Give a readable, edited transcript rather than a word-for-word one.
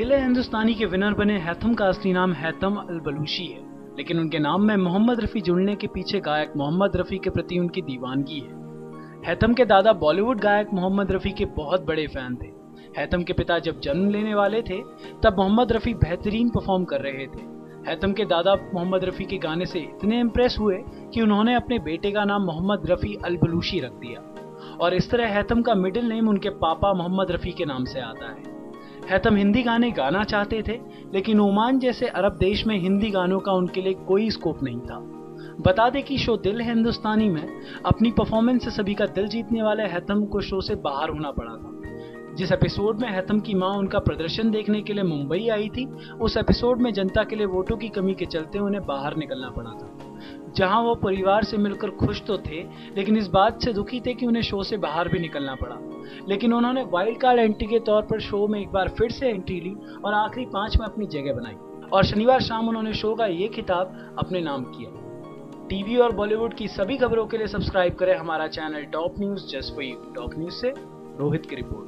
दिल है हिंदुस्तानी के विनर बने हैथम का असली नाम हैथम अल बलूची है, लेकिन उनके नाम में मोहम्मद रफी जुड़ने के पीछे गायक मोहम्मद रफी के प्रति उनकी दीवानगी है। हैथम के दादा बॉलीवुड गायक मोहम्मद रफी के बहुत बड़े फैन थे। हैथम के पिता जब जन्म लेने वाले थे तब मोहम्मद रफी बेहतरीन परफॉर्म कर रहे थे। हैथम के दादा मोहम्मद रफी के गाने से इतने इम्प्रेस हुए कि उन्होंने अपने बेटे का नाम मोहम्मद रफी अल बलूची रख दिया, और इस तरह हैथम का मिडिल नेम उनके पापा मोहम्मद रफी के नाम से आता है। हैथम हिंदी गाने गाना चाहते थे, लेकिन ओमान जैसे अरब देश में हिंदी गानों का उनके लिए कोई स्कोप नहीं था। बता दें कि शो दिल है हिंदुस्तानी में अपनी परफॉर्मेंस से सभी का दिल जीतने वाले हैथम को शो से बाहर होना पड़ा था। जिस एपिसोड में हैथम की मां उनका प्रदर्शन देखने के लिए मुंबई आई थी, उस एपिसोड में जनता के लिए वोटों की कमी के चलते उन्हें बाहर निकलना पड़ा था। जहां वो परिवार से मिलकर खुश तो थे, लेकिन इस बात से दुखी थे कि उन्हें शो से बाहर भी निकलना पड़ा। लेकिन उन्होंने वाइल्ड कार्ड एंट्री के तौर पर शो में एक बार फिर से एंट्री ली और आखिरी 5 में अपनी जगह बनाई, और शनिवार शाम उन्होंने शो का ये खिताब अपने नाम किया। टीवी और बॉलीवुड की सभी खबरों के लिए सब्सक्राइब करें हमारा channel top news just for you. Top news से रोहित की रिपोर्ट।